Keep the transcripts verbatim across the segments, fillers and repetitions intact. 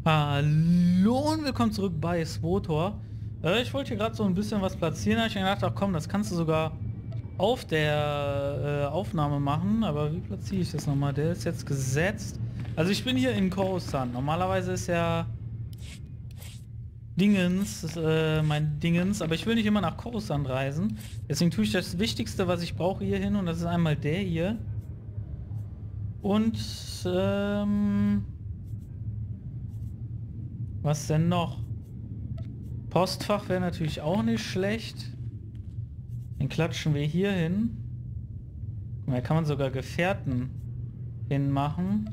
Hallo und willkommen zurück bei Swotor. Äh, ich wollte hier gerade so ein bisschen was platzieren, da hab ich mir gedacht, ach komm, das kannst du sogar auf der äh, Aufnahme machen, aber wie platziere ich das nochmal? Der ist jetzt gesetzt. Also ich bin hier in Coruscant. Normalerweise ist ja Dingens, äh, mein Dingens, aber ich will nicht immer nach Coruscant reisen. Deswegen tue ich das Wichtigste, was ich brauche, hier hin, und das ist einmal der hier. Und ähm, was denn noch? Postfach wäre natürlich auch nicht schlecht. Den klatschen wir hier hin. Da kann man sogar Gefährten hinmachen.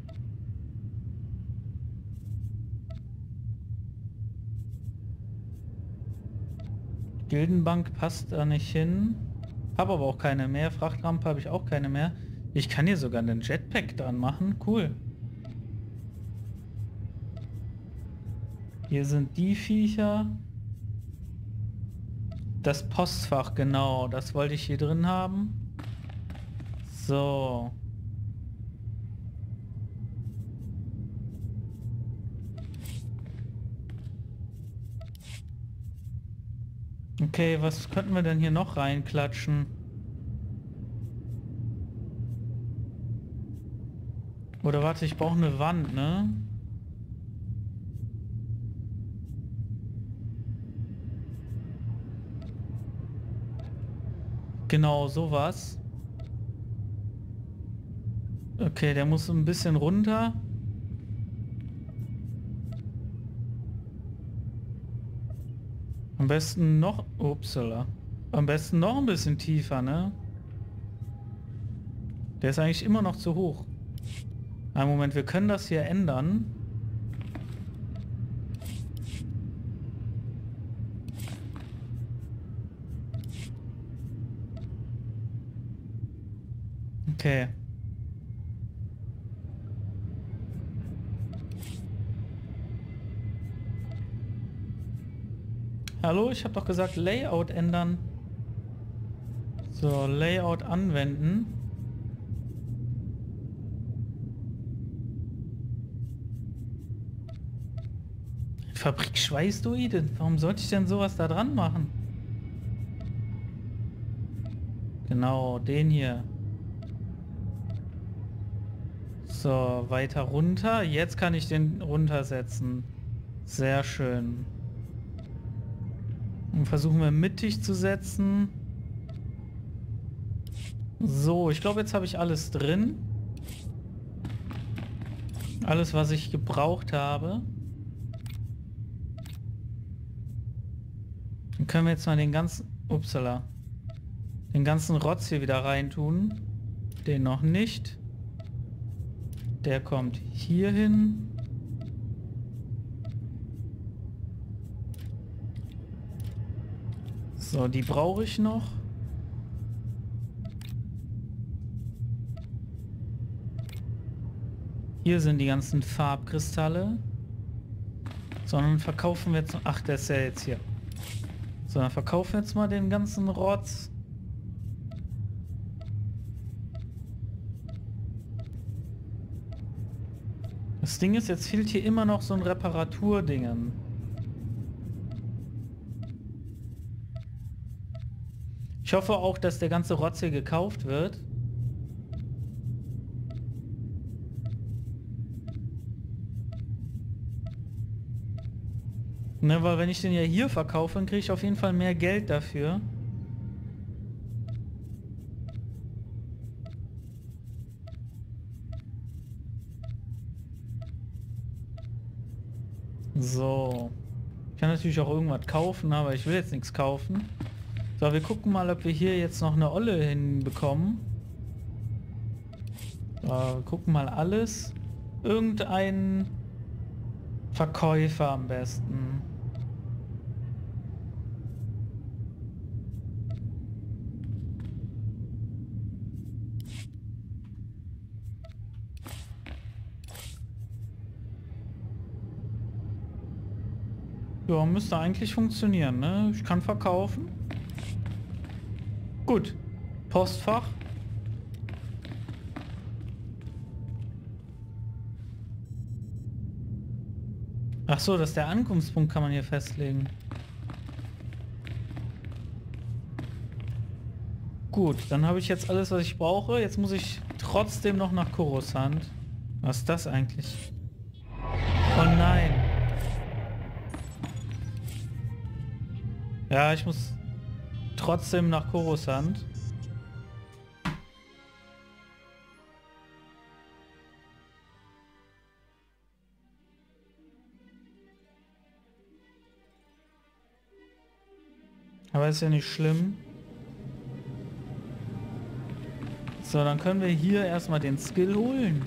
Gildenbank passt da nicht hin. Habe aber auch keine mehr. Frachtrampe habe ich auch keine mehr. Ich kann hier sogar einen Jetpack dran machen. Cool. Hier sind die Viecher. Das Postfach, genau. Das wollte ich hier drin haben. So. Okay, was könnten wir denn hier noch reinklatschen? Oder warte, ich brauche eine Wand, ne? Genau, sowas. Okay, der muss ein bisschen runter. Am besten noch... Upsala. Am besten noch ein bisschen tiefer, ne? Der ist eigentlich immer noch zu hoch. Einen Moment, wir können das hier ändern. Okay. Hallo, ich habe doch gesagt Layout ändern. So, Layout anwenden. Fabrik-Schweißdruide. Warum sollte ich denn sowas da dran machen? Genau, den hier. So, weiter runter. Jetzt kann ich den runtersetzen. Sehr schön. Und versuchen wir mittig zu setzen. So, ich glaube, jetzt habe ich alles drin. Alles, was ich gebraucht habe. Dann können wir jetzt mal den ganzen... Upsala. Den ganzen Rotz hier wieder reintun. Den noch nicht. Der kommt hier hin. So, die brauche ich noch. Hier sind die ganzen Farbkristalle. So, dann verkaufen wir jetzt... Ach, der ist ja jetzt hier. So, dann verkaufen wir jetzt mal den ganzen Rotz. Das Ding ist, jetzt fehlt hier immer noch so ein Reparaturdingen. Ich hoffe auch, dass der ganze Rotz hier gekauft wird. Ne, weil wenn ich den ja hier verkaufe, dann kriege ich auf jeden Fall mehr Geld dafür. So. Ich kann natürlich auch irgendwas kaufen, aber ich will jetzt nichts kaufen. So, wir gucken mal, ob wir hier jetzt noch eine Olle hinbekommen. So, wir gucken mal alles. Irgendein Verkäufer am besten. Ja, müsste eigentlich funktionieren, ne? Ich kann verkaufen. Gut. Postfach. Ach so, dass der Ankunftspunkt kann man hier festlegen. Gut, dann habe ich jetzt alles, was ich brauche. Jetzt muss ich trotzdem noch nach Coruscant. Was ist das eigentlich? Oh nein. Ja, ich muss trotzdem nach Coruscant. Aber ist ja nicht schlimm. So, dann können wir hier erstmal den Skill holen.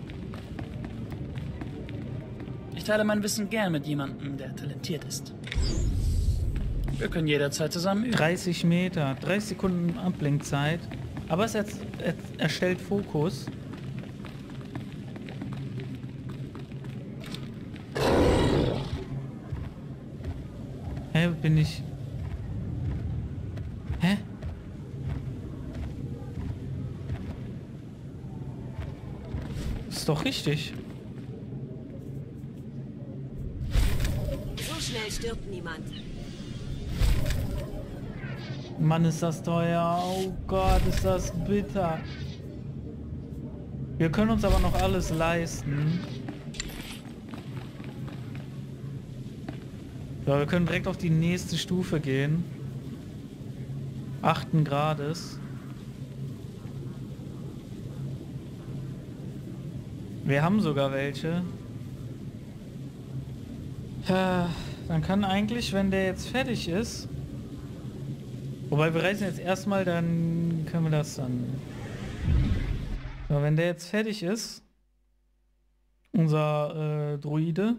Ich teile mein Wissen gern mit jemandem, der talentiert ist. Wir können jederzeit zusammen üben. dreißig Meter, dreißig Sekunden Abblinkzeit. Aber es er, er, erstellt Fokus. Hä, bin ich... Hä? Ist doch richtig. So schnell stirbt niemand. Mann, ist das teuer. Oh Gott, ist das bitter. Wir können uns aber noch alles leisten. Ja, wir können direkt auf die nächste Stufe gehen. Achten Grades. Wir haben sogar welche. Ja, dann kann eigentlich, wenn der jetzt fertig ist... Wobei, wir reisen jetzt erstmal, dann können wir das dann... Ja, wenn der jetzt fertig ist, unser äh, Droide...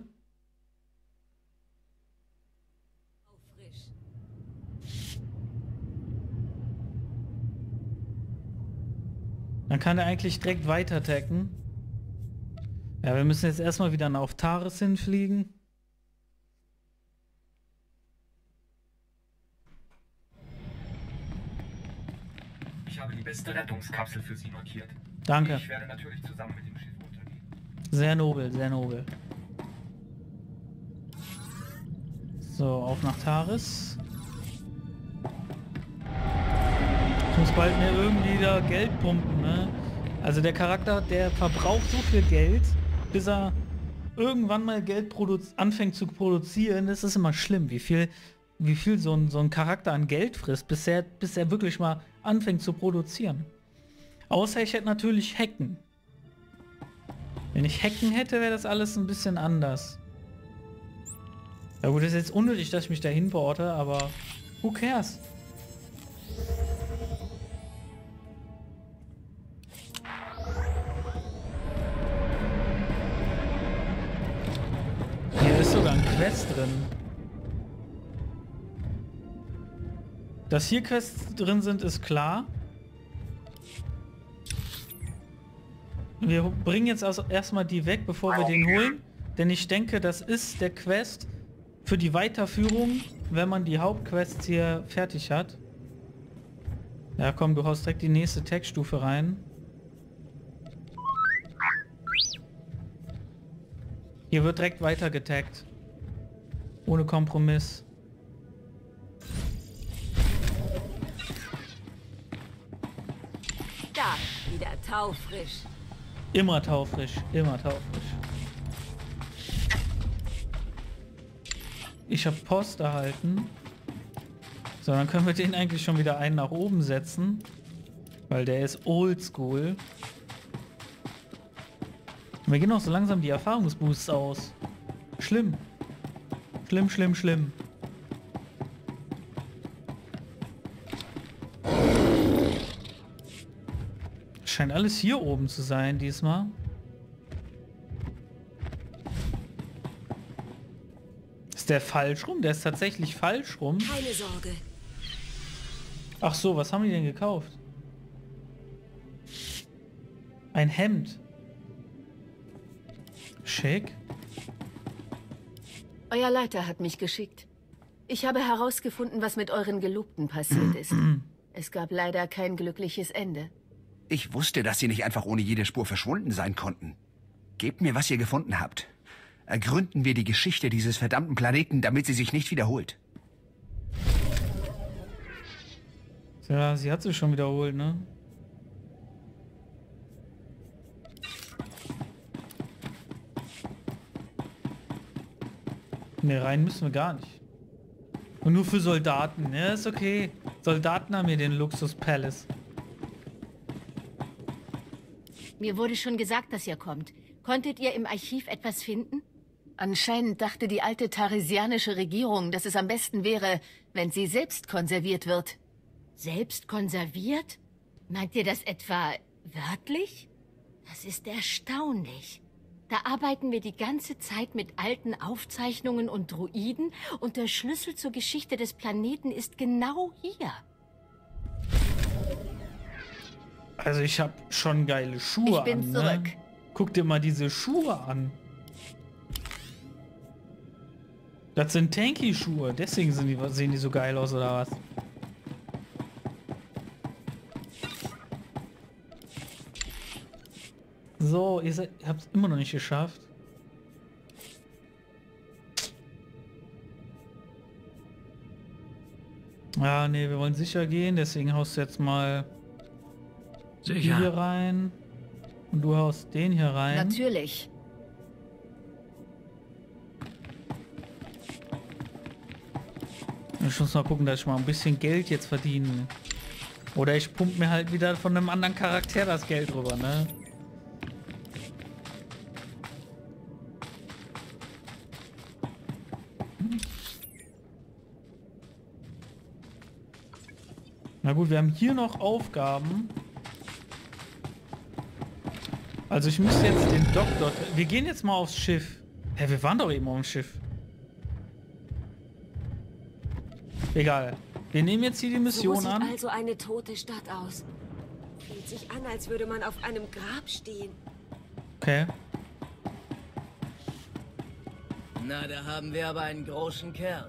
Dann kann er eigentlich direkt weiter tacken. Ja, wir müssen jetzt erstmal wieder auf Taris hinfliegen. Ich habe die beste Rettungskapsel für Sie markiert. Danke. Ich werde natürlich zusammen mit dem Schiff untergehen. Sehr nobel, sehr nobel. So, auf nach Taris. Ich muss bald mir irgendwie da Geld pumpen, ne? Also der Charakter, der verbraucht so viel Geld, bis er irgendwann mal Geld anfängt zu produzieren. Das ist immer schlimm, wie viel, wie viel so ein, so ein Charakter an Geld frisst, bis er, bis er wirklich mal anfängt zu produzieren. Außer ich hätte natürlich Hacken. Wenn ich Hacken hätte, wäre das alles ein bisschen anders. Ja gut, das ist jetzt unnötig, dass ich mich dahin beorte, aber who cares? Hier ist sogar ein Quest drin. Dass hier Quests drin sind, ist klar. Wir bringen jetzt also erstmal die weg, bevor wir den holen. Denn ich denke, das ist der Quest für die Weiterführung, wenn man die Hauptquests hier fertig hat. Ja komm, du haust direkt die nächste Tech-Stufe rein. Hier wird direkt weiter getaggt. Ohne Kompromiss. Da, wieder taufrisch. Immer taufrisch, immer taufrisch. Ich habe Post erhalten. So, dann können wir den eigentlich schon wieder einen nach oben setzen. Weil der ist oldschool. Wir gehen auch so langsam die Erfahrungsboosts aus. Schlimm. Schlimm, schlimm, schlimm. Scheint alles hier oben zu sein diesmal. Ist der falsch rum? Der ist tatsächlich falsch rum. Keine Sorge. Ach so, was haben die denn gekauft? Ein Hemd. Schick. Euer Leiter hat mich geschickt. Ich habe herausgefunden, was mit euren Gelobten passiert ist. Es gab leider kein glückliches Ende. Ich wusste, dass Sie nicht einfach ohne jede Spur verschwunden sein konnten. Gebt mir, was ihr gefunden habt. Ergründen wir die Geschichte dieses verdammten Planeten, damit sie sich nicht wiederholt. Ja, sie hat sich schon wiederholt, ne? Ne, rein müssen wir gar nicht. Und nur für Soldaten, ne? Ist okay. Soldaten haben hier den Luxus Palace. Mir wurde schon gesagt, dass ihr kommt. Konntet ihr im Archiv etwas finden? Anscheinend dachte die alte taresianische Regierung, dass es am besten wäre, wenn sie selbst konserviert wird. Selbst konserviert? Meint ihr das etwa wörtlich? Das ist erstaunlich. Da arbeiten wir die ganze Zeit mit alten Aufzeichnungen und Druiden und der Schlüssel zur Geschichte des Planeten ist genau hier. Also ich habe schon geile Schuhe Ich bin an, zurück. Ne? Guck dir mal diese Schuhe an. Das sind Tanky-Schuhe, deswegen sind die, sehen die so geil aus, oder was? So, ihr, seid, ihr habt es immer noch nicht geschafft. Ja, nee, wir wollen sicher gehen, deswegen haust du jetzt mal Sicher. hier rein. Und du haust den hier rein. Natürlich. Ich muss mal gucken, dass ich mal ein bisschen Geld jetzt verdiene. Oder ich pump mir halt wieder von einem anderen Charakter das Geld rüber, ne? Na gut, wir haben hier noch Aufgaben. Also ich müsste jetzt den Doktor... Wir gehen jetzt mal aufs Schiff. Hä, wir waren doch eben auf dem Schiff. Egal. Wir nehmen jetzt hier die Mission so sieht an. Also eine tote Stadt aus. Fühlt sich an, als würde man auf einem Grab stehen. Okay. Na, da haben wir aber einen großen Kerl.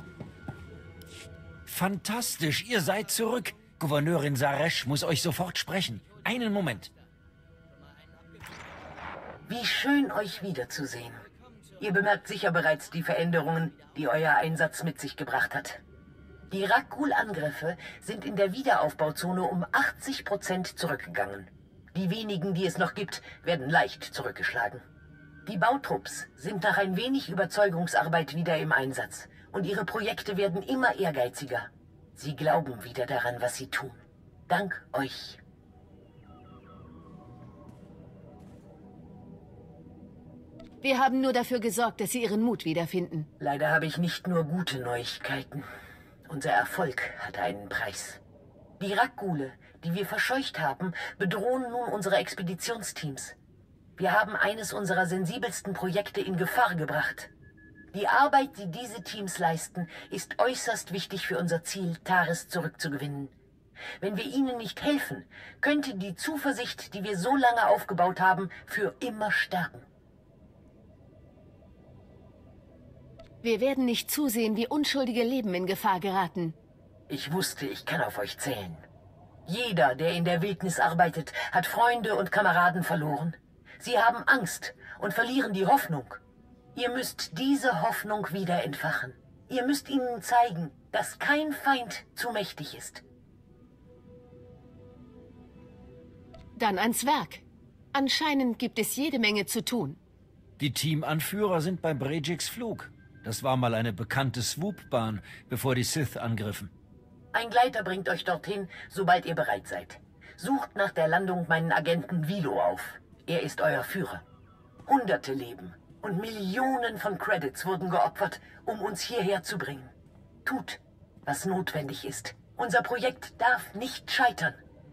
Fantastisch, ihr seid zurück. Gouverneurin Saresh muss euch sofort sprechen. Einen Moment. Wie schön, euch wiederzusehen. Ihr bemerkt sicher bereits die Veränderungen, die euer Einsatz mit sich gebracht hat. Die Rakghoul-Angriffe sind in der Wiederaufbauzone um achtzig Prozent zurückgegangen. Die wenigen, die es noch gibt, werden leicht zurückgeschlagen. Die Bautrupps sind nach ein wenig Überzeugungsarbeit wieder im Einsatz und ihre Projekte werden immer ehrgeiziger. Sie glauben wieder daran, was sie tun. Dank euch. Wir haben nur dafür gesorgt, dass sie ihren Mut wiederfinden. Leider habe ich nicht nur gute Neuigkeiten. Unser Erfolg hat einen Preis. Die Rakghule, die wir verscheucht haben, bedrohen nun unsere Expeditionsteams. Wir haben eines unserer sensibelsten Projekte in Gefahr gebracht. Die Arbeit, die diese Teams leisten, ist äußerst wichtig für unser Ziel, Taris zurückzugewinnen. Wenn wir ihnen nicht helfen, könnte die Zuversicht, die wir so lange aufgebaut haben, für immer sterben. Wir werden nicht zusehen, wie unschuldige Leben in Gefahr geraten. Ich wusste, ich kann auf euch zählen. Jeder, der in der Wildnis arbeitet, hat Freunde und Kameraden verloren. Sie haben Angst und verlieren die Hoffnung. Ihr müsst diese Hoffnung wieder entfachen. Ihr müsst ihnen zeigen, dass kein Feind zu mächtig ist. Dann ans Werk. Anscheinend gibt es jede Menge zu tun. Die Teamanführer sind bei Brejiks Flug. Das war mal eine bekannte Swoop-Bahn, bevor die Sith angriffen. Ein Gleiter bringt euch dorthin, sobald ihr bereit seid. Sucht nach der Landung meinen Agenten Vilo auf. Er ist euer Führer. Hunderte Leben und Millionen von Credits wurden geopfert, um uns hierher zu bringen. Tut, was notwendig ist. Unser Projekt darf nicht scheitern.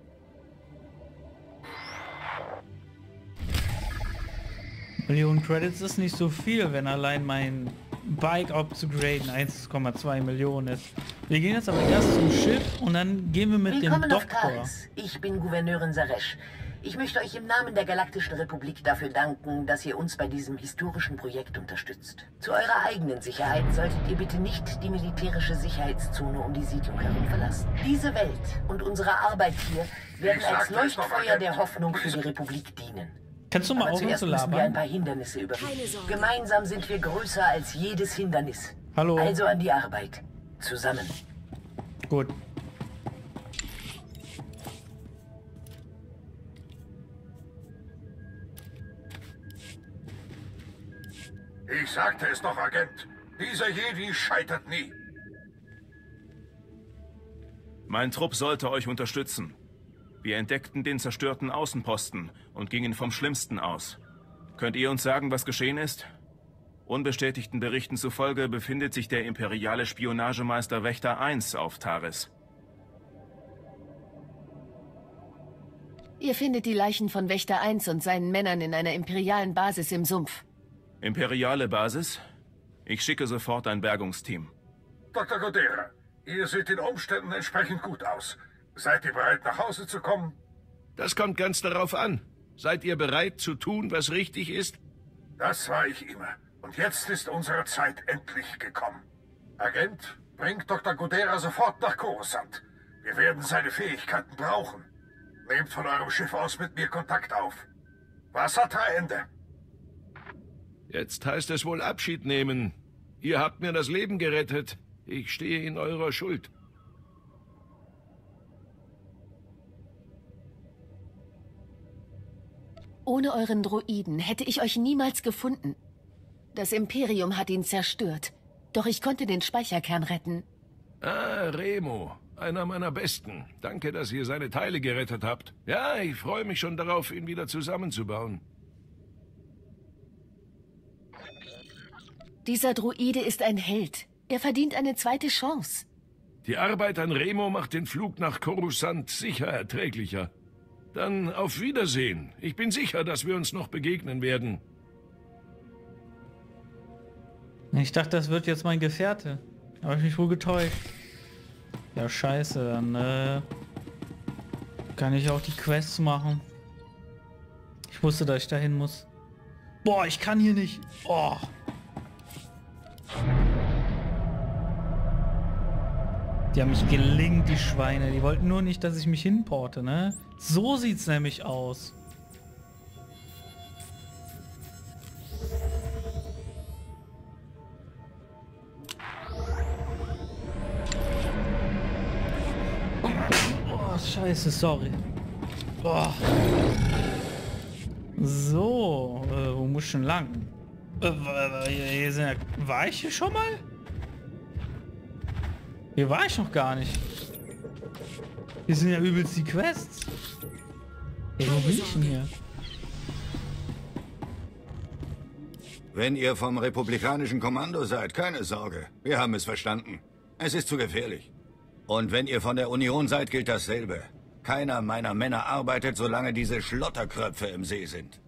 Millionen Credits ist nicht so viel, wenn allein mein Bike upzugraden eins Komma zwei Millionen ist. Wir gehen jetzt aber erst zum Schiff und dann gehen wir mit Willkommen dem auf Doktor. Taris. Ich bin Gouverneurin Saresh. Ich möchte euch im Namen der Galaktischen Republik dafür danken, dass ihr uns bei diesem historischen Projekt unterstützt. Zu eurer eigenen Sicherheit solltet ihr bitte nicht die militärische Sicherheitszone um die Siedlung herum verlassen. Diese Welt und unsere Arbeit hier werden als Leuchtfeuer der Hoffnung für die Republik dienen. Kannst du mal Aber aufhören zuerst zu müssen wir ein labern? paar Hindernisse überwinden. Keine Sorge. Gemeinsam sind wir größer als jedes Hindernis. Hallo. Also an die Arbeit. Zusammen. Gut. Ich sagte es doch, Agent. Dieser Jedi scheitert nie. Mein Trupp sollte euch unterstützen. Wir entdeckten den zerstörten Außenposten und gingen vom Schlimmsten aus. Könnt ihr uns sagen, was geschehen ist? Unbestätigten Berichten zufolge befindet sich der imperiale Spionagemeister Wächter eins auf Taris. Ihr findet die Leichen von Wächter eins und seinen Männern in einer imperialen Basis im Sumpf. Imperiale Basis? Ich schicke sofort ein Bergungsteam. Doktor Godera, ihr seht den Umständen entsprechend gut aus. Seid ihr bereit, nach Hause zu kommen? Das kommt ganz darauf an. Seid ihr bereit zu tun, was richtig ist? Das war ich immer. Und jetzt ist unsere Zeit endlich gekommen. Agent, bringt Doktor Godera sofort nach Coruscant. Wir werden seine Fähigkeiten brauchen. Nehmt von eurem Schiff aus mit mir Kontakt auf. Wassertra Ende. Jetzt heißt es wohl Abschied nehmen. Ihr habt mir das Leben gerettet. Ich stehe in eurer Schuld. Ohne euren Droiden hätte ich euch niemals gefunden. Das Imperium hat ihn zerstört. Doch ich konnte den Speicherkern retten. Ah, Remo. Einer meiner Besten. Danke, dass ihr seine Teile gerettet habt. Ja, ich freue mich schon darauf, ihn wieder zusammenzubauen. Dieser Droide ist ein Held. Er verdient eine zweite Chance. Die Arbeit an Remo macht den Flug nach Coruscant sicher erträglicher. Dann auf Wiedersehen. Ich bin sicher, dass wir uns noch begegnen werden. Ich dachte, das wird jetzt mein Gefährte. Habe ich mich wohl getäuscht. Ja, scheiße, dann äh, kann ich auch die Quests machen. Ich wusste, dass ich dahin muss. Boah, ich kann hier nicht. Oh. Die haben mich gelingt, die Schweine. Die wollten nur nicht, dass ich mich hinporte, ne? So sieht's nämlich aus. Oh, scheiße, sorry. Oh. So, äh, wo muss ich schon lang? Äh, hier sind ja, war ich hier schon mal? Hier war ich noch gar nicht. Hier sind ja übelst die Quests. Ey, wo bin ich denn hier? Wenn ihr vom republikanischen Kommando seid, keine Sorge. Wir haben es verstanden. Es ist zu gefährlich. Und wenn ihr von der Union seid, gilt dasselbe. Keiner meiner Männer arbeitet, solange diese Schlotterkröpfe im See sind.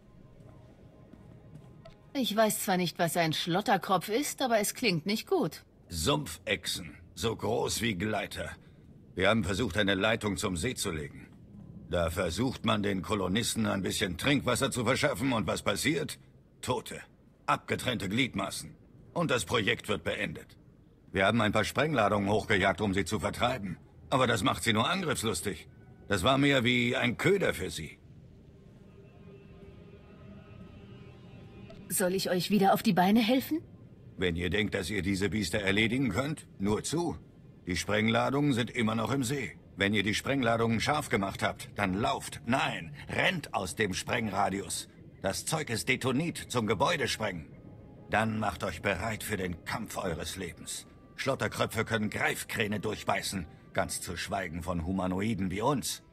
Ich weiß zwar nicht, was ein Schlotterkropf ist, aber es klingt nicht gut. Sumpfechsen. So groß wie Gleiter. Wir haben versucht, eine Leitung zum See zu legen. Da versucht man den Kolonisten ein bisschen Trinkwasser zu verschaffen und was passiert? Tote. Abgetrennte Gliedmaßen. Und das Projekt wird beendet. Wir haben ein paar Sprengladungen hochgejagt, um sie zu vertreiben. Aber das macht sie nur angriffslustig. Das war mehr wie ein Köder für sie. Soll ich euch wieder auf die Beine helfen? Wenn ihr denkt, dass ihr diese Biester erledigen könnt, nur zu. Die Sprengladungen sind immer noch im See. Wenn ihr die Sprengladungen scharf gemacht habt, dann lauft, nein, rennt aus dem Sprengradius. Das Zeug ist Detonit zum Gebäudesprengen. Dann macht euch bereit für den Kampf eures Lebens. Schlotterkröpfe können Greifkräne durchbeißen, ganz zu schweigen von Humanoiden wie uns.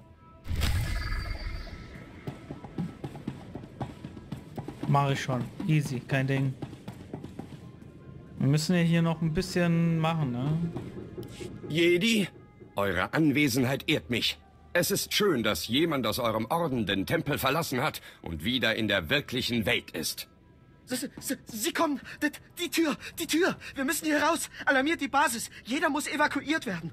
Mach ich schon. Easy, kein Ding. Wir müssen ja hier noch ein bisschen machen, ne? Jedi, eure Anwesenheit ehrt mich. Es ist schön, dass jemand aus eurem Orden den Tempel verlassen hat und wieder in der wirklichen Welt ist. Sie, sie, sie kommen! Die, die Tür! Die Tür! Wir müssen hier raus! Alarmiert die Basis! Jeder muss evakuiert werden!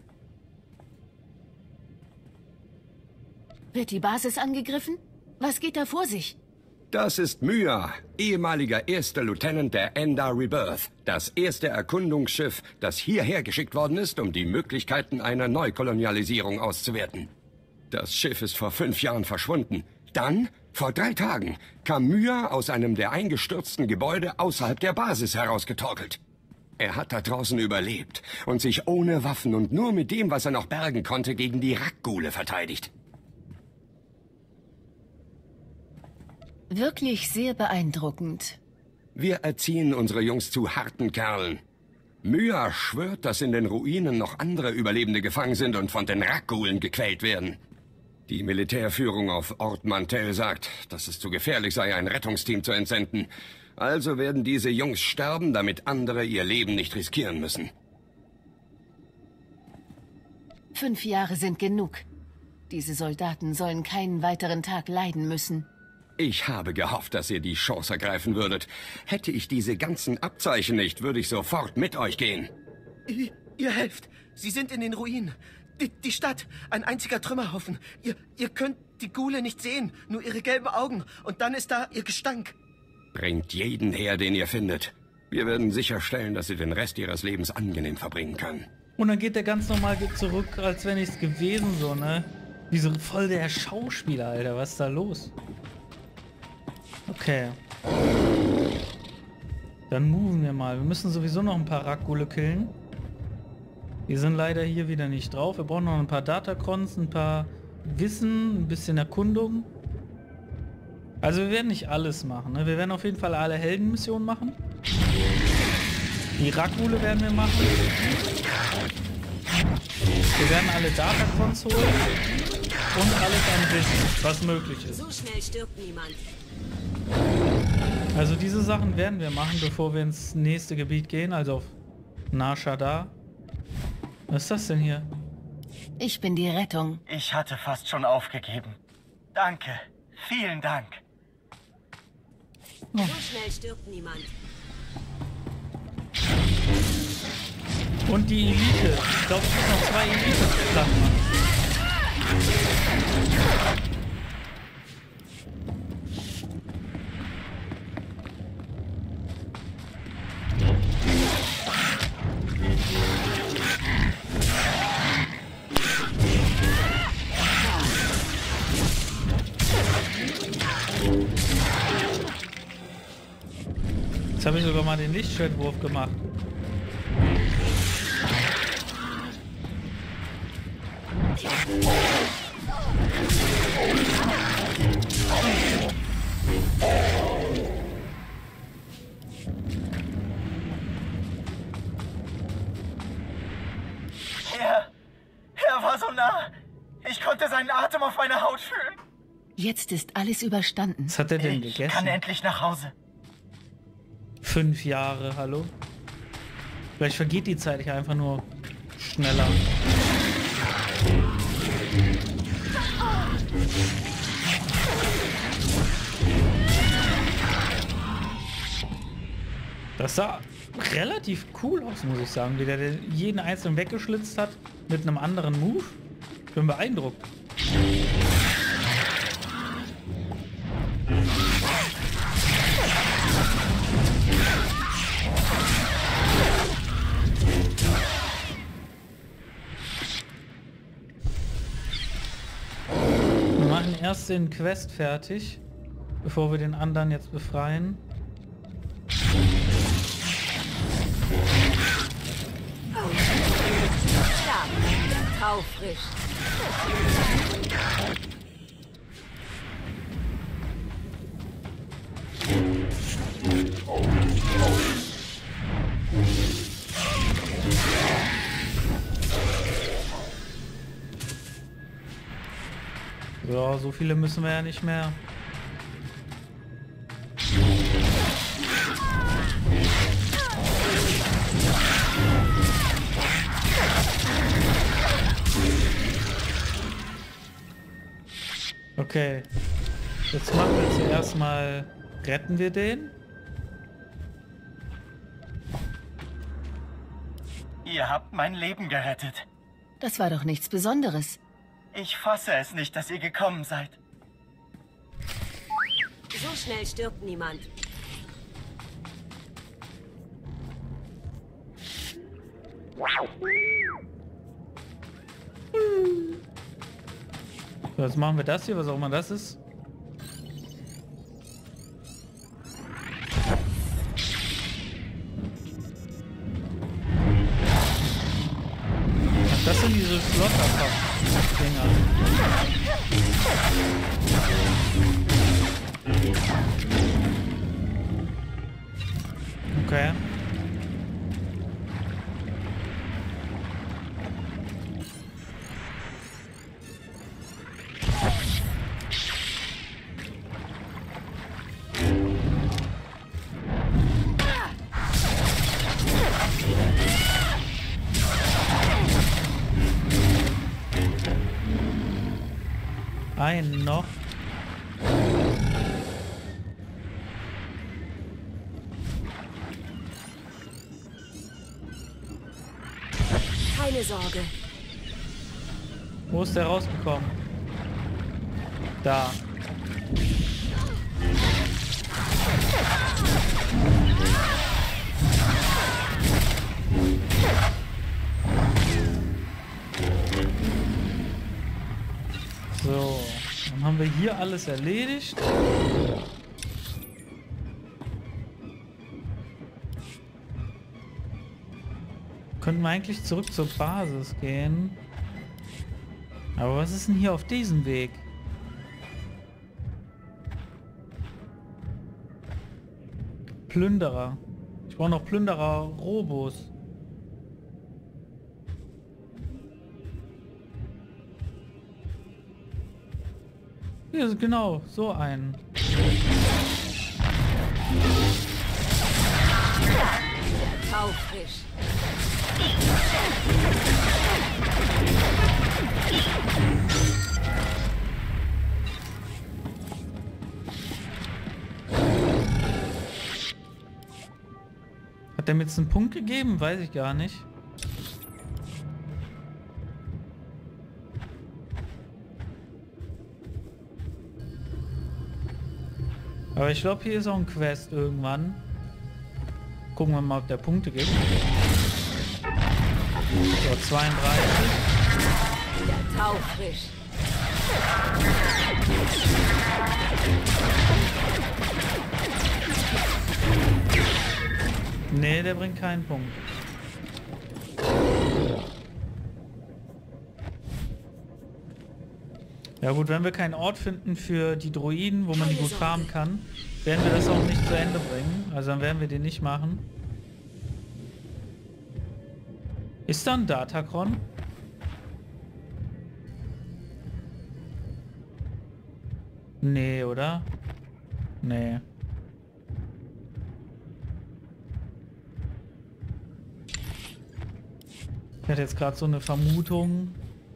Wird die Basis angegriffen? Was geht da vor sich? Das ist Myra, ehemaliger erster Lieutenant der Enda Rebirth. Das erste Erkundungsschiff, das hierher geschickt worden ist, um die Möglichkeiten einer Neukolonialisierung auszuwerten. Das Schiff ist vor fünf Jahren verschwunden. Dann Vor drei Tagen kam Myr aus einem der eingestürzten Gebäude außerhalb der Basis herausgetorkelt. Er hat da draußen überlebt und sich ohne Waffen und nur mit dem, was er noch bergen konnte, gegen die Rakgule verteidigt. Wirklich sehr beeindruckend. Wir erziehen unsere Jungs zu harten Kerlen. Myr schwört, dass in den Ruinen noch andere Überlebende gefangen sind und von den Rakgulen gequält werden. Die Militärführung auf Ort Mantell sagt, dass es zu gefährlich sei, ein Rettungsteam zu entsenden. Also werden diese Jungs sterben, damit andere ihr Leben nicht riskieren müssen. Fünf Jahre sind genug. Diese Soldaten sollen keinen weiteren Tag leiden müssen. Ich habe gehofft, dass ihr die Chance ergreifen würdet. Hätte ich diese ganzen Abzeichen nicht, würde ich sofort mit euch gehen. Ihr, ihr helft. Sie sind in den Ruinen. Die, die Stadt, ein einziger Trümmerhaufen. Ihr, ihr könnt die Ghule nicht sehen, nur ihre gelben Augen. Und dann ist da ihr Gestank. Bringt jeden her, den ihr findet. Wir werden sicherstellen, dass sie den Rest ihres Lebens angenehm verbringen können. Und dann geht der ganz normal zurück, als wenn nichts gewesen so, ne? Wie so voll der Schauspieler, Alter. Was ist da los? Okay. Dann moven wir mal. Wir müssen sowieso noch ein paar Rakgule killen. Die sind leider hier wieder nicht drauf. Wir brauchen noch ein paar Datacrons, ein paar Wissen, ein bisschen Erkundung. Also wir werden nicht alles machen. Ne? Wir werden auf jeden Fall alle Heldenmissionen machen. Die Rakgule werden wir machen. Wir werden alle Datacrons holen. Und alles an Wissen, was möglich ist. So schnell stirbt niemand. Also diese Sachen werden wir machen, bevor wir ins nächste Gebiet gehen, also auf Nar Shaddaa. Was ist das denn hier? Ich bin die Rettung. Ich hatte fast schon aufgegeben. Danke. Vielen Dank. So schnell stirbt niemand. Und die Elite. Ich glaube, es gibt noch zwei Elite-Platten. Jetzt habe ich sogar mal den Lichtschwertwurf gemacht. Er, er war so nah. Ich konnte seinen Atem auf meiner Haut fühlen. Jetzt ist alles überstanden. Was hat er denn ich gegessen? kann endlich nach Hause. Fünf Jahre, hallo? Vielleicht vergeht die Zeit ja einfach nur schneller. Das sah relativ cool aus, muss ich sagen, wie der jeden einzelnen weggeschlitzt hat mit einem anderen Move. Ich bin beeindruckt. Wir machen erst den Quest fertig, bevor wir den anderen jetzt befreien. Taufrisch. Ja, so viele müssen wir ja nicht mehr. Okay, jetzt machen wir zuerst mal, retten wir den? Ihr habt mein Leben gerettet. Das war doch nichts Besonderes. Ich fasse es nicht, dass ihr gekommen seid. So schnell stirbt niemand. So, jetzt machen wir das hier, was auch immer das ist. sind diese Schlotterkopf-Dinger? Okay. Einen noch. Keine Sorge. Wo ist der rausgekommen? Da. So, dann haben wir hier alles erledigt. Könnten wir eigentlich zurück zur Basis gehen. Aber was ist denn hier auf diesem Weg? Plünderer. Ich brauche noch Plünderer-Robos. Hier ist genau so ein. Taufrisch. Hat der mir jetzt einen Punkt gegeben? Weiß ich gar nicht. Aber ich glaube, hier ist auch ein Quest irgendwann. Gucken wir mal, ob der Punkte gibt. So, zweiunddreißig. Ja, taufrisch. Nee, der bringt keinen Punkt. Ja gut, wenn wir keinen Ort finden für die Droiden, wo man die gut farmen kann, werden wir das auch nicht zu Ende bringen. Also dann werden wir den nicht machen. Ist da ein Datacron? Nee, oder? Nee. Ich hatte jetzt gerade so eine Vermutung.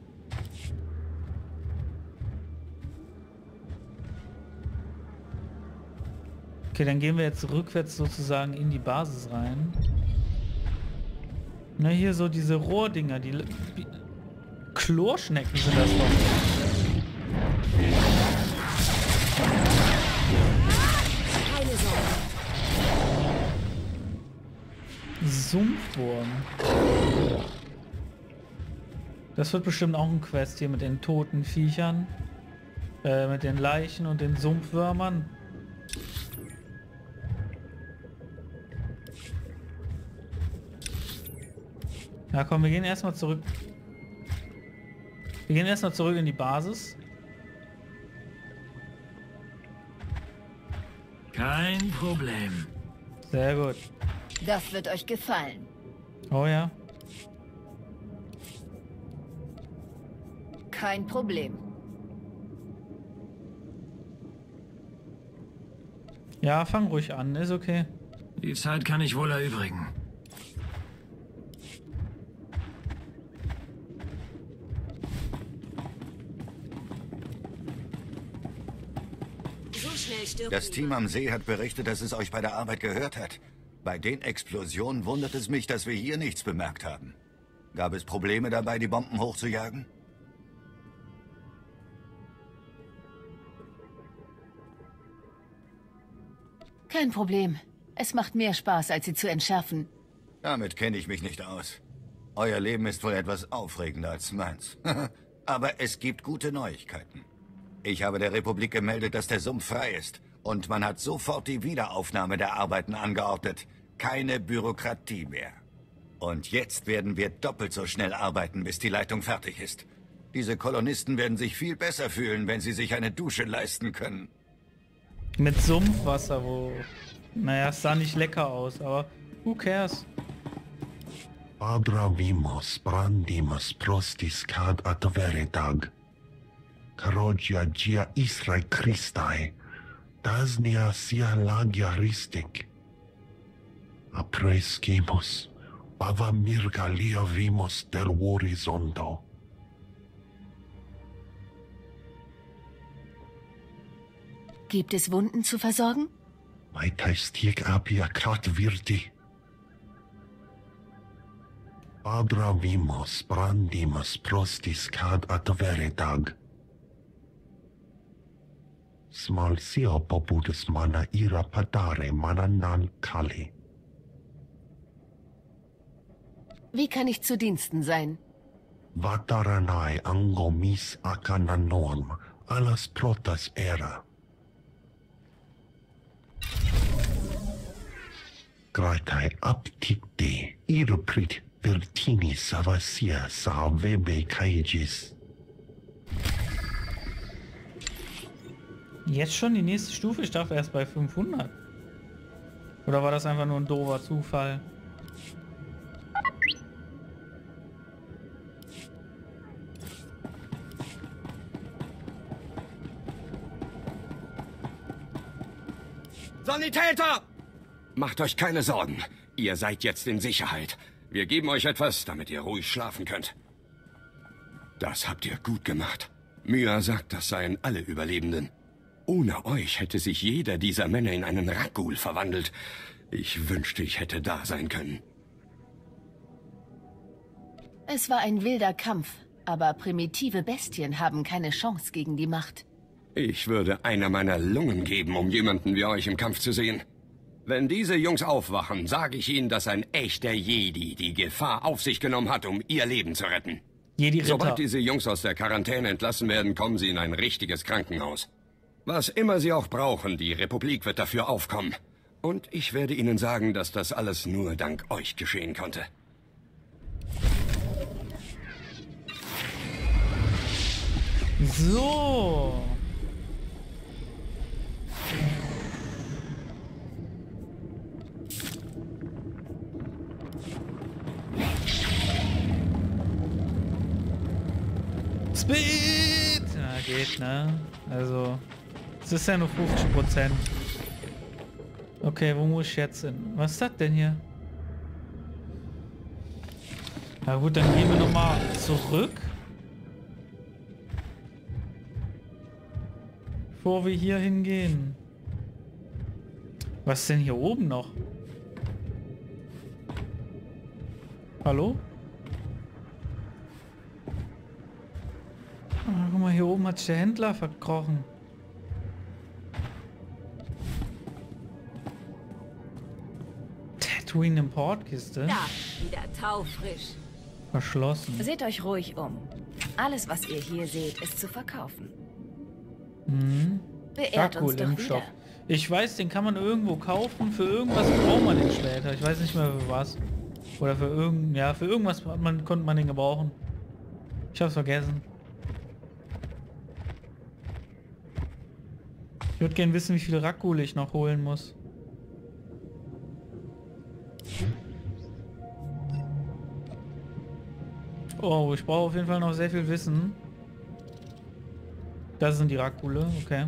Okay, dann gehen wir jetzt rückwärts sozusagen in die Basis rein. Na, hier so diese Rohrdinger, die wie, Chlorschnecken sind das doch. Keine Sorge. Sumpfwurm. Das wird bestimmt auch ein Quest hier mit den toten Viechern. Äh, mit den Leichen und den Sumpfwürmern. Na komm, wir gehen erstmal zurück. Wir gehen erstmal zurück in die Basis. Kein Problem. Sehr gut. Das wird euch gefallen. Oh ja. Kein Problem. Ja, fang ruhig an, ist okay. Die Zeit kann ich wohl erübrigen. Das Team am See hat berichtet, dass es euch bei der Arbeit gehört hat. Bei den Explosionen wundert es mich, dass wir hier nichts bemerkt haben. Gab es Probleme dabei, die Bomben hochzujagen? Kein Problem. Es macht mehr Spaß, als sie zu entschärfen. Damit kenne ich mich nicht aus. Euer Leben ist wohl etwas aufregender als meins. Aber es gibt gute Neuigkeiten. Ich habe der Republik gemeldet, dass der Sumpf frei ist. Und man hat sofort die Wiederaufnahme der Arbeiten angeordnet. Keine Bürokratie mehr. Und jetzt werden wir doppelt so schnell arbeiten, bis die Leitung fertig ist. Diese Kolonisten werden sich viel besser fühlen, wenn sie sich eine Dusche leisten können. Mit Sumpfwasser, wo... Naja, es sah nicht lecker aus, aber who cares? Abravimos brandimas prostis cad adveretag. Carogia gia Israel Christai. Dasnia sia lagia ristic. Aprescimus. Bava mirgalia vimos del horizonto. Gibt es Wunden zu versorgen? Maitastig abia cat virti. Abravimos brandimas prostis cad adveretag. Smalsio poputus mana ira padare mananan kali. Wie kann ich zu Diensten sein? Vataranai angomis akananorm, alas protas era. Gratai apticte, iruprit vertini savasia savebe caegis. Jetzt schon die nächste Stufe? Ich dachte erst bei fünfhundert. Oder war das einfach nur ein doofer Zufall? Sanitäter! Macht euch keine Sorgen. Ihr seid jetzt in Sicherheit. Wir geben euch etwas, damit ihr ruhig schlafen könnt. Das habt ihr gut gemacht. Myra sagt, das seien alle Überlebenden. Ohne euch hätte sich jeder dieser Männer in einen Rakghoul verwandelt. Ich wünschte, ich hätte da sein können. Es war ein wilder Kampf, aber primitive Bestien haben keine Chance gegen die Macht. Ich würde einer meiner Lungen geben, um jemanden wie euch im Kampf zu sehen. Wenn diese Jungs aufwachen, sage ich ihnen, dass ein echter Jedi die Gefahr auf sich genommen hat, um ihr Leben zu retten. Jedi-Ritter. Sobald diese Jungs aus der Quarantäne entlassen werden, kommen sie in ein richtiges Krankenhaus. Was immer sie auch brauchen, die Republik wird dafür aufkommen. Und ich werde ihnen sagen, dass das alles nur dank euch geschehen konnte. So. Speed! Na, geht, ne? Also, es ist ja nur fünfzig Prozent. Okay, wo muss ich jetzt hin? Was ist das denn hier? Na gut, dann gehen wir nochmal zurück. Bevor wir hier hingehen. Was ist denn hier oben noch? Hallo? Ah, guck mal, hier oben hat sich der Händler verkrochen. Tatooine Importkiste. Da, wieder taufrisch. Verschlossen. Seht euch ruhig um. Alles, was ihr hier seht, ist zu verkaufen. Mhm. Beehrt uns doch Impfstoff. wieder. Ich weiß, den kann man irgendwo kaufen. Für irgendwas braucht man den später. Ich weiß nicht mehr für was. Oder für irgend, ja, für irgendwas hat man, konnte man den gebrauchen. Ich hab's vergessen. Ich würde gerne wissen, wie viel Rakghoul ich noch holen muss. Oh, ich brauche auf jeden Fall noch sehr viel Wissen. Das sind die Rakghoule, okay.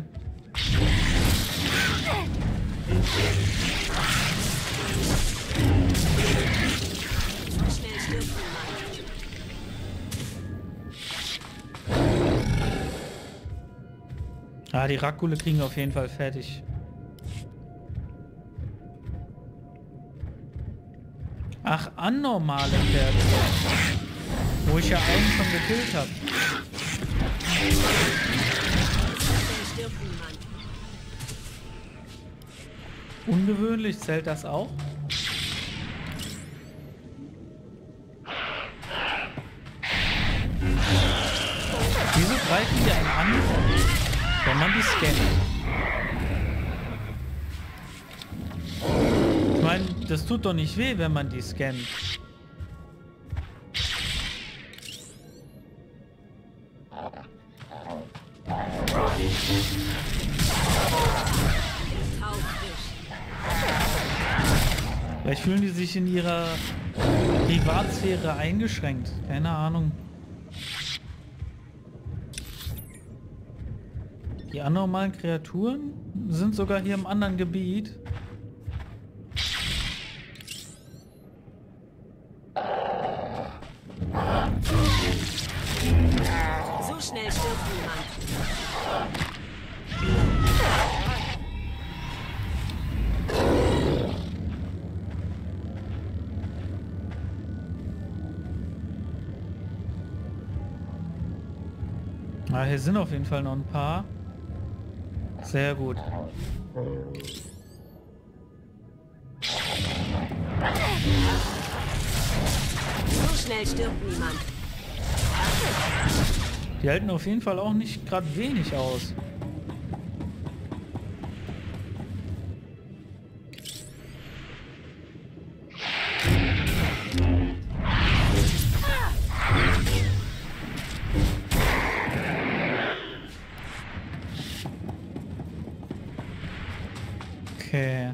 Ah, die Rakghoule kriegen wir auf jeden Fall fertig. Ach, anormale Pferde. Wo ich ja einen schon gekillt habe. Ungewöhnlich, zählt das auch? Wieso greifen die einen an, wenn man die scannt? Ich meine, das tut doch nicht weh, wenn man die scannt. Vielleicht fühlen die sich in ihrer Privatsphäre eingeschränkt. Keine Ahnung. Die anormalen Kreaturen sind sogar hier im anderen Gebiet. So schnell stirbt niemand. Ah, hier sind auf jeden Fall noch ein paar. Sehr gut. So schnell stirbt niemand. Die halten auf jeden Fall auch nicht gerade wenig aus. Okay.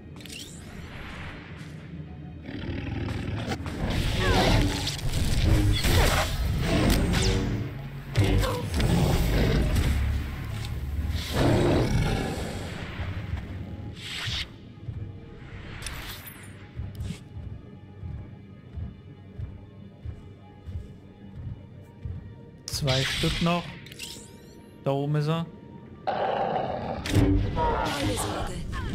Zwei Stück noch. Da oben ist er. Keine Sorge.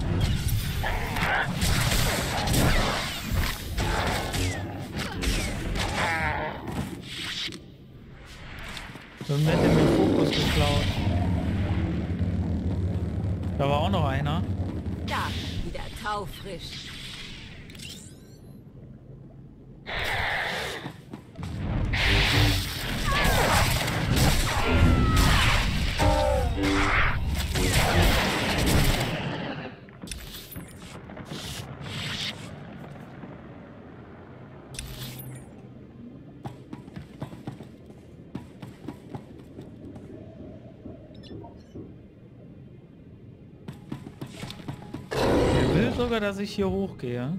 Dann wird er mir Fokus geklaut. Da war auch noch einer. Da, wieder taufrisch. Sogar, dass ich hier hochgehe.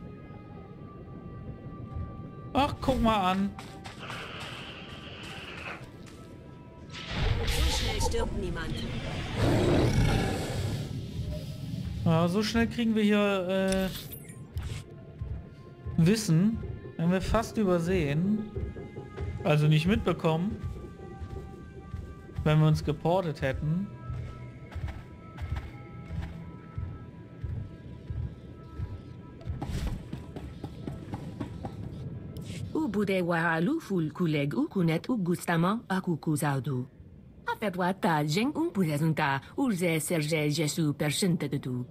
Ach, guck mal an. So schnell stirbt niemand. Ja, so schnell kriegen wir hier äh, Wissen. Haben wir fast übersehen. Also nicht mitbekommen. Wenn wir uns geportet hätten. Bude waralu ful kuleg u kunet u gustama akukuzaudu. Afetwa ta jeng un pudazunta urze serge jesu persente de du.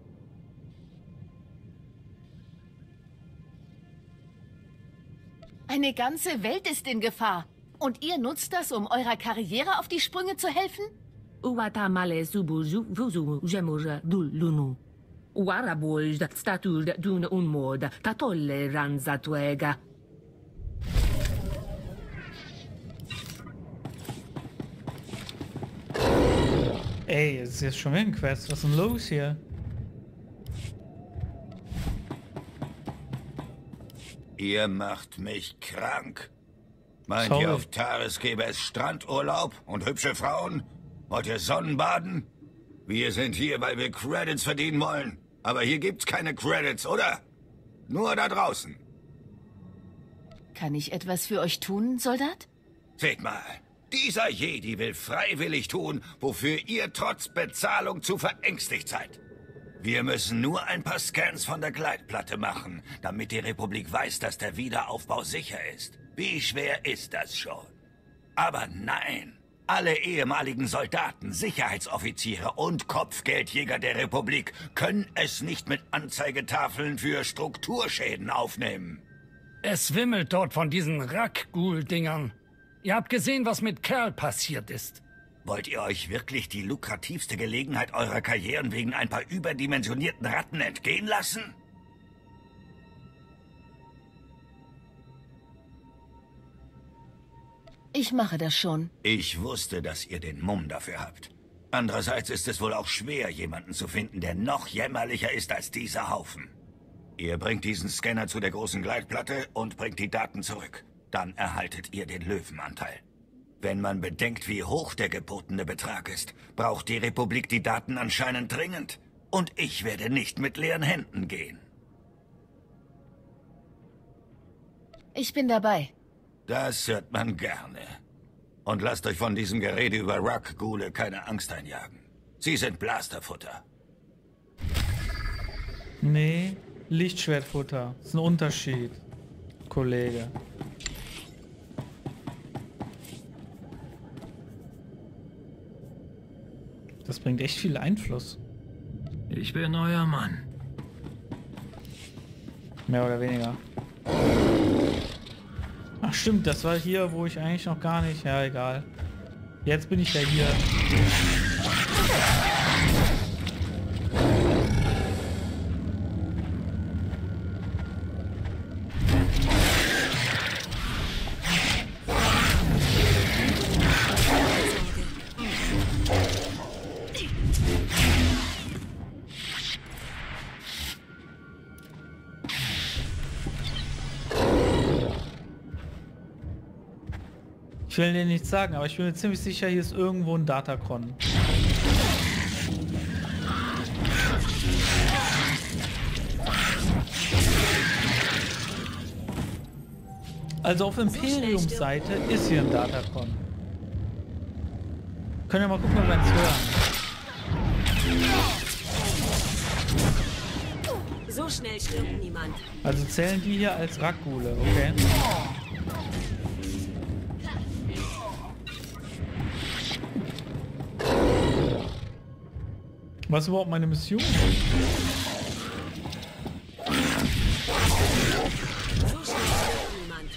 Eine ganze Welt ist in Gefahr. Und ihr nutzt das, um eurer Karriere auf die Sprünge zu helfen? Uwata male subuzu vuzu jemuja dul lunu. Waraboj statur dun unmod tatolle ranzatuega. Ey, es ist jetzt schon wieder ein Quest. Was ist denn los hier? Ihr macht mich krank. Meint Sorry. ihr, auf Taris gäbe es Strandurlaub und hübsche Frauen? Wollt ihr Sonnenbaden? Wir sind hier, weil wir Credits verdienen wollen. Aber hier gibt's keine Credits, oder? Nur da draußen. Kann ich etwas für euch tun, Soldat? Seht mal. Dieser Jedi will freiwillig tun, wofür ihr trotz Bezahlung zu verängstigt seid. Wir müssen nur ein paar Scans von der Gleitplatte machen, damit die Republik weiß, dass der Wiederaufbau sicher ist. Wie schwer ist das schon? Aber nein, alle ehemaligen Soldaten, Sicherheitsoffiziere und Kopfgeldjäger der Republik können es nicht mit Anzeigetafeln für Strukturschäden aufnehmen. Es wimmelt dort von diesen Rakghoul-Dingern. Ihr habt gesehen, was mit Kerl passiert ist. Wollt ihr euch wirklich die lukrativste Gelegenheit eurer Karrieren wegen ein paar überdimensionierten Ratten entgehen lassen? Ich mache das schon. Ich wusste, dass ihr den Mumm dafür habt. Andererseits ist es wohl auch schwer, jemanden zu finden, der noch jämmerlicher ist als dieser Haufen. Ihr bringt diesen Scanner zu der großen Gleitplatte und bringt die Daten zurück. Dann erhaltet ihr den Löwenanteil. Wenn man bedenkt, wie hoch der gebotene Betrag ist, braucht die Republik die Daten anscheinend dringend. Und ich werde nicht mit leeren Händen gehen. Ich bin dabei. Das hört man gerne. Und lasst euch von diesem Gerede über Rakghule keine Angst einjagen. Sie sind Blasterfutter. Nee, Lichtschwertfutter. Das ist ein Unterschied, Kollege. Das bringt echt viel Einfluss. Ich bin euer Mann. Mehr oder weniger. Ach stimmt, das war hier, wo ich eigentlich noch gar nicht... Ja, egal. Jetzt bin ich ja hier. Ich will dir nichts sagen, aber ich bin mir ziemlich sicher, hier ist irgendwo ein Datacron. Also auf Imperiums-Seite ist hier ein Datacron. Können wir mal gucken, ob wir eins hören. So schnell stirbt niemand. Also zählen die hier als Rakghule, okay? Was ist überhaupt meine Mission? So schnell stirbt niemand.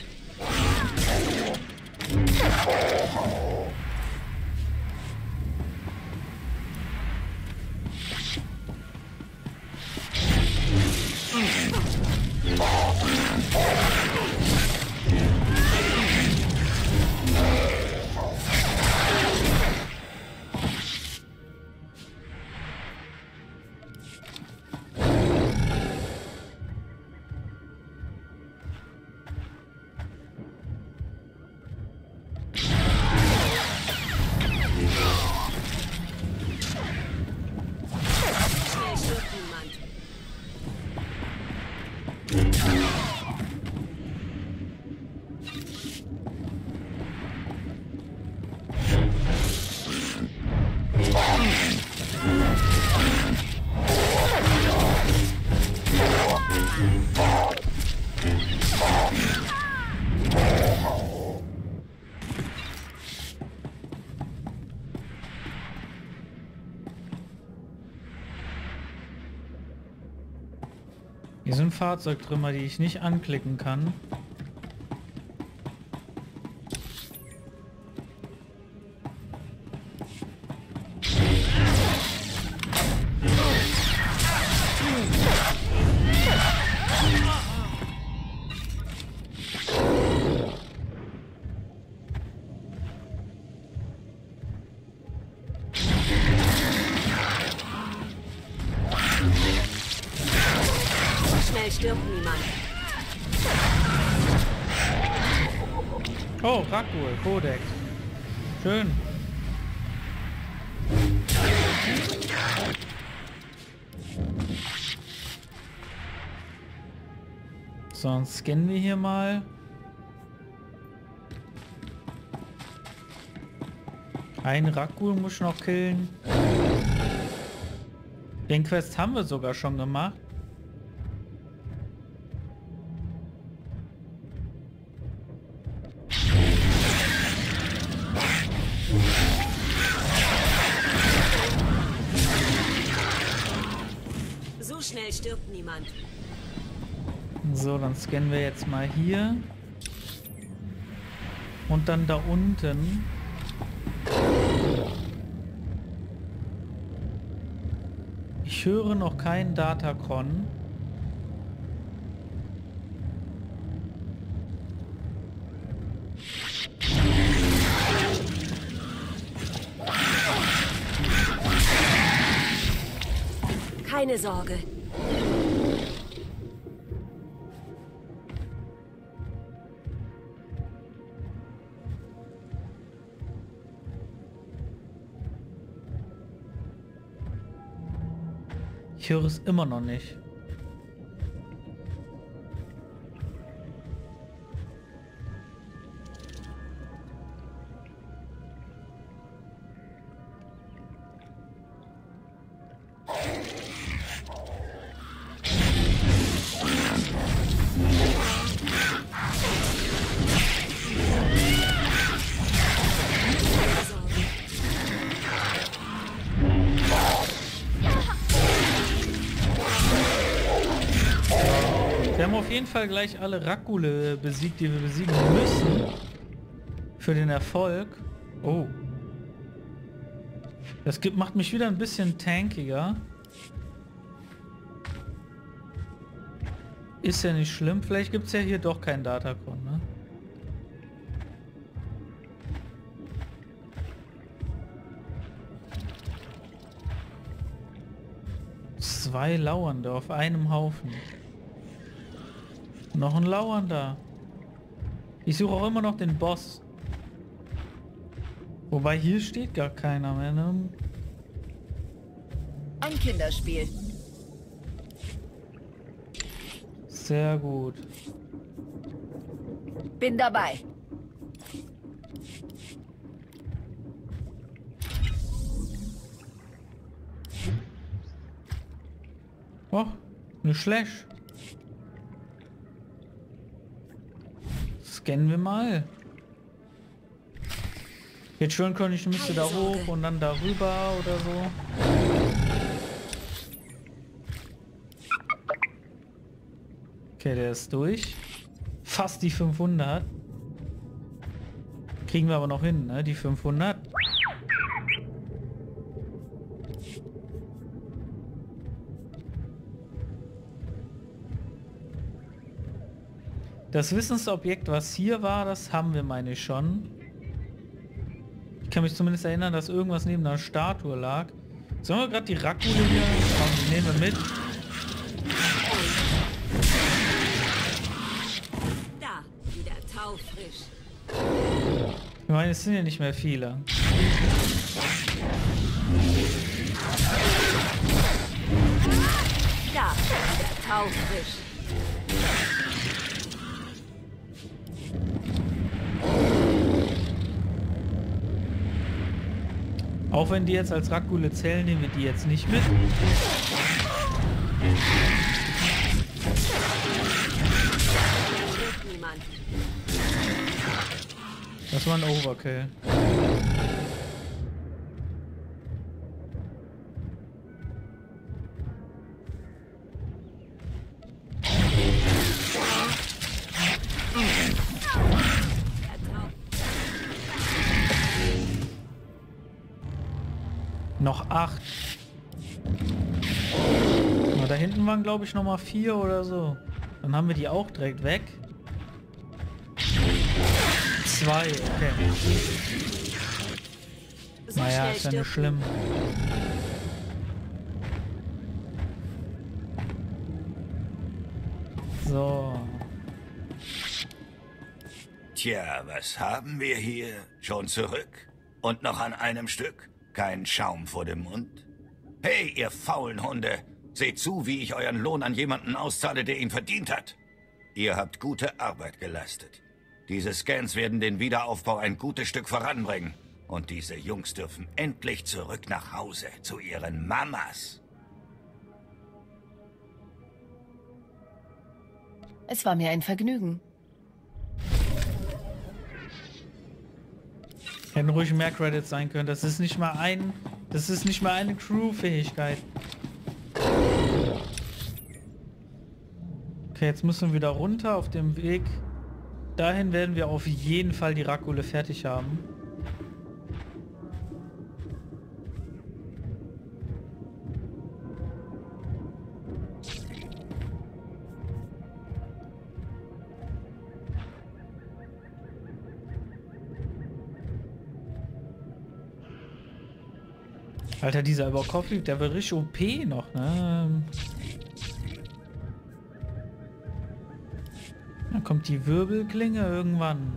Hier sind Fahrzeugtrümmer, die ich nicht anklicken kann. Stirbt niemand. Oh, Rakghul, Codex. Schön. So, dann scannen wir hier mal. Ein Rakghul muss ich noch killen. Den Quest haben wir sogar schon gemacht. So schnell stirbt niemand. So, dann scannen wir jetzt mal hier. Und dann da unten. Ich höre noch keinen Datacron. Keine Sorge. Ich höre es immer noch nicht. Wir haben auf jeden Fall gleich alle Rakgule besiegt, die wir besiegen müssen. Für den Erfolg. Oh. Das gibt, macht mich wieder ein bisschen tankiger. Ist ja nicht schlimm. Vielleicht gibt es ja hier doch keinen Datacron, ne? Zwei Lauernde auf einem Haufen. Noch ein Lauernder. Ich suche auch immer noch den Boss. Wobei hier steht gar keiner mehr, ne? Ein Kinderspiel. Sehr gut. Bin dabei. Oh, eine Slash. Scannen wir mal. Jetzt schon könnte ich müsste da hoch und dann darüber oder so. Okay, der ist durch. Fast die fünfhundert. Kriegen wir aber noch hin, ne? Die fünfhundert. Das Wissensobjekt, was hier war, das haben wir, meine ich, schon. Ich kann mich zumindest erinnern, dass irgendwas neben einer Statue lag. Sollen wir gerade die Rakgule hier? Komm, die nehmen wir mit. Da, wieder taufrisch. Ich meine, es sind ja nicht mehr viele. Da, wieder taufrisch. Auch wenn die jetzt als Rakgule zählen, nehmen wir die jetzt nicht mit. Das war ein Overkill. Noch acht. Na, da hinten waren, glaube ich, noch mal vier oder so. Dann haben wir die auch direkt weg. Zwei, okay. Naja, ist ja nicht schlimm. So. Tja, was haben wir hier? Schon zurück? Und noch an einem Stück? Kein Schaum vor dem Mund? Hey, ihr faulen Hunde! Seht zu, wie ich euren Lohn an jemanden auszahle, der ihn verdient hat. Ihr habt gute Arbeit geleistet. Diese Scans werden den Wiederaufbau ein gutes Stück voranbringen. Und diese Jungs dürfen endlich zurück nach Hause, zu ihren Mamas. Es war mir ein Vergnügen. Hätten ruhig mehr Credits sein können. Das ist nicht mal ein... Das ist nicht mal eine Crew-Fähigkeit. Okay, jetzt müssen wir wieder runter auf dem Weg. Dahin werden wir auf jeden Fall die Rakgule fertig haben. Alter, dieser über Kopf liegt, der wird richtig O P noch, ne? Dann kommt die Wirbelklinge irgendwann.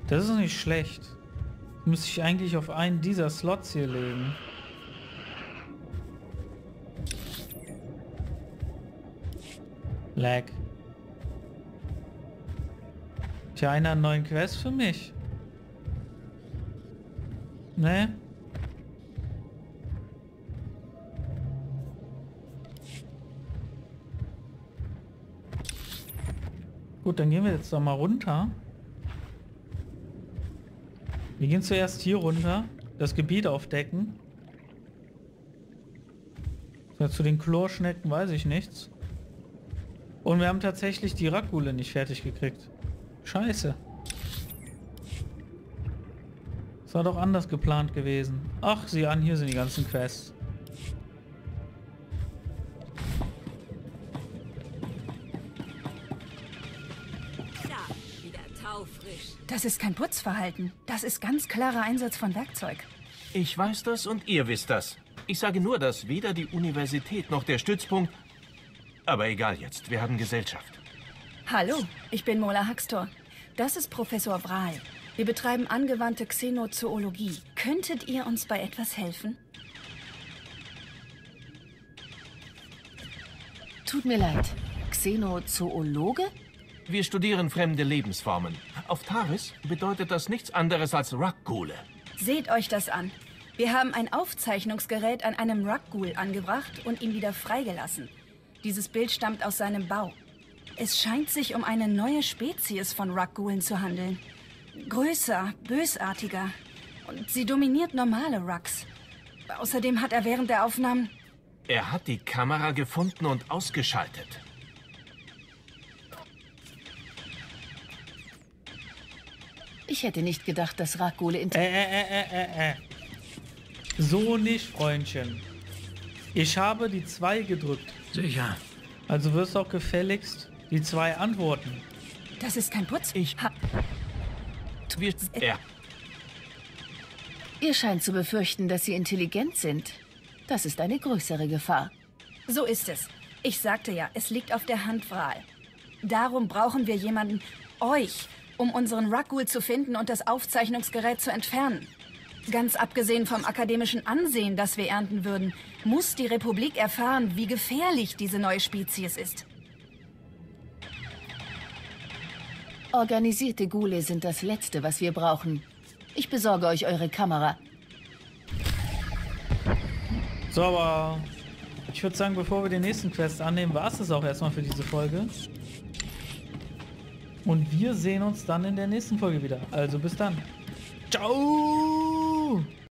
Das ist nicht schlecht. Müsste ich eigentlich auf einen dieser Slots hier legen. Lag. Tja, einer einen neuen Quest für mich. Ne? Gut, dann gehen wir jetzt doch mal runter. Wir gehen zuerst hier runter, das Gebiet aufdecken. So, zu den Chlorschnecken weiß ich nichts. Und wir haben tatsächlich die Rakgule nicht fertig gekriegt. Scheiße. Das war doch anders geplant gewesen. Ach, sieh an, hier sind die ganzen Quests. Das ist kein Putzverhalten. Das ist ganz klarer Einsatz von Werkzeug. Ich weiß das und ihr wisst das. Ich sage nur, dass weder die Universität noch der Stützpunkt... Aber egal jetzt, wir haben Gesellschaft. Hallo, ich bin Mola Haxtor. Das ist Professor Vral. Wir betreiben angewandte Xenozoologie. Könntet ihr uns bei etwas helfen? Tut mir leid. Xenozoologe? Wir studieren fremde Lebensformen. Auf Taris bedeutet das nichts anderes als Rakgule. Seht euch das an. Wir haben ein Aufzeichnungsgerät an einem Rakghoul angebracht und ihn wieder freigelassen. Dieses Bild stammt aus seinem Bau. Es scheint sich um eine neue Spezies von Rakghoulen zu handeln. Größer, bösartiger. Und sie dominiert normale Raks. Außerdem hat er während der Aufnahmen... Er hat die Kamera gefunden und ausgeschaltet. Ich hätte nicht gedacht, dass Rakghule... Äh, äh, äh, äh, äh. So nicht, Freundchen. Ich habe die zwei gedrückt. Sicher. Also wirst du auch gefälligst die zwei antworten. Das ist kein Putz. Ich... Ha Wir... Ja. Ihr scheint zu befürchten, dass sie intelligent sind. Das ist eine größere Gefahr. So ist es. Ich sagte ja, es liegt auf der Hand, Vral. Darum brauchen wir jemanden, euch, um unseren Rakghoul zu finden und das Aufzeichnungsgerät zu entfernen. Ganz abgesehen vom akademischen Ansehen, das wir ernten würden, muss die Republik erfahren, wie gefährlich diese neue Spezies ist. Organisierte Ghule sind das Letzte, was wir brauchen. Ich besorge euch eure Kamera. So, aber ich würde sagen, bevor wir den nächsten Quest annehmen, war es das auch erstmal für diese Folge. Und wir sehen uns dann in der nächsten Folge wieder. Also bis dann. Ciao!